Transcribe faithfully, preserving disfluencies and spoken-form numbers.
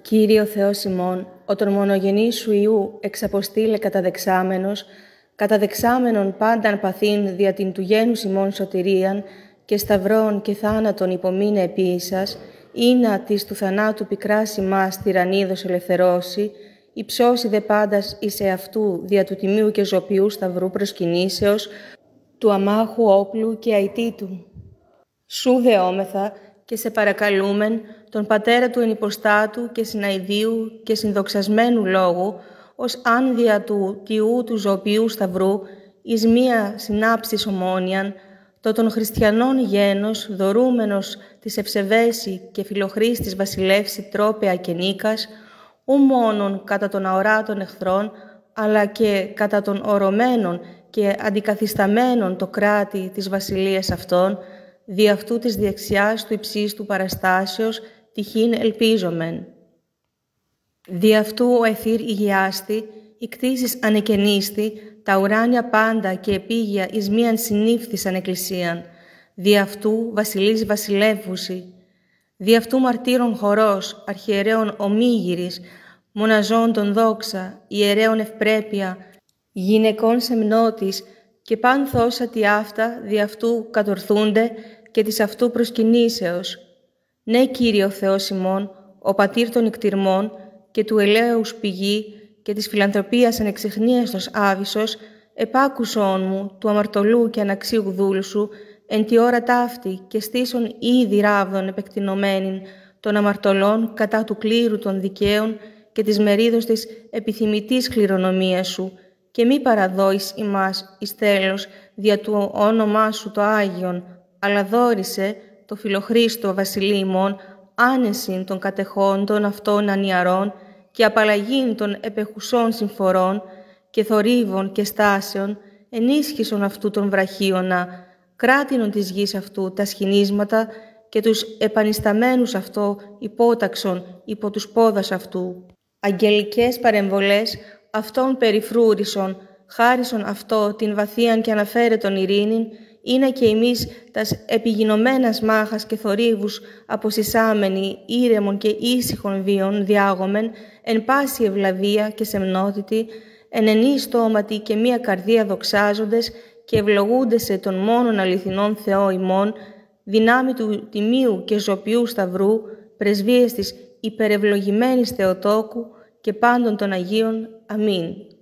Κύριε ο Θεός ημών, ο τον μονογενή σου Υιού εξαποστήλε καταδεξάμενος, καταδεξάμενον πάνταν παθήν δια την του γένους ημών σωτηρίαν και σταυρών και θάνατον υπομείνε επίησας, ήνα της του θανάτου πικράς ημάς τυραννίδος ελευθερώσει, υψώσει δε πάντας εις εαυτού δια του τιμίου και ζωπιού σταυρού προσκυνήσεως, του αμάχου όπλου και αητήτου. Σου δεόμεθα και σε παρακαλούμεν τον Πατέρα του ενυποστάτου και συναηδίου και συνδοξασμένου λόγου, ως αν δια του τιού του ζωοποιού σταυρού, εις μία συνάψης ομόνιαν, το των χριστιανών γένος, δωρούμενος της ευσεβέση και φιλοχρήστης βασιλεύση τρόπεα και νίκας, ου μόνον κατά των αοράτων εχθρών, αλλά και κατά των ορωμένων και αντικαθισταμένων το κράτη της βασιλείας αυτών, δι' αυτού της δεξιάς του υψίστου παραστάσεως τυχήν ελπίζομεν. Δι' αυτού ο αιθήρ ηγιάστη, οι κτήσεις ανεκαινίστη, τα ουράνια πάντα και επίγεια εις μίαν συνήφθησαν εκκλησίαν. Δι' αυτού βασιλείς βασιλεύουσι. Δι' αυτού μαρτύρων χορός, αρχιερέων ομίγυρης, μοναζών των δόξα, ιερέων ευπρέπεια, γυναικών σεμνότης, και παν θώσα τι αυτά δι' αυτού κατορθούνται και της αυτού προσκυνήσεως. Ναι, Κύριε ο Θεός ημών, ο πατήρ των νικτυρμών και του ελέους πηγή και της φιλανθρωπίας ανεξιχνίαστος άβυσσος, επάκουσόν μου του αμαρτωλού και αναξίου δούλου σου, εν τη ώρα ταύτη και στήσον ήδη ράβδον επεκτηνωμένην των αμαρτωλών κατά του κλήρου των δικαίων και της μερίδος της επιθυμητής κληρονομίας σου, και μη παραδόεις ημάς εις τέλος δια του όνομά σου το Άγιον, αλλά δόρισε το φιλοχρήστο βασιλεί ημών άνεσιν των κατεχόντων αυτών ανιαρών και απαλλαγήν των επεχουσών συμφορών και θορύβων και στάσεων, ενίσχυσον αυτού των βραχίωνα, κράτηνον της γης αυτού τα σχηνίσματα και τους επανισταμένους αυτό υπόταξον υπό τους πόδας αυτού. Αγγελικές παρεμβολές αυτόν περιφρούρισον, χάρισον αυτό την βαθίαν και αναφέρετον ειρήνην, είναι και εμείς τας επιγινωμένας μάχας και θορύβους αποσυσάμενοι, ήρεμον και ήσυχον βίων διάγομεν, εν πάση ευλαβία και σεμνότητη, εν ενή στόματι και μία καρδία δοξάζοντες και ευλογούνται σε τον μόνον αληθινόν Θεό ημών, δυνάμει του τιμίου και ζωπιού σταυρού, πρεσβείες της υπερευλογημένης Θεοτόκου και πάντων των Αγίων. Αμήν.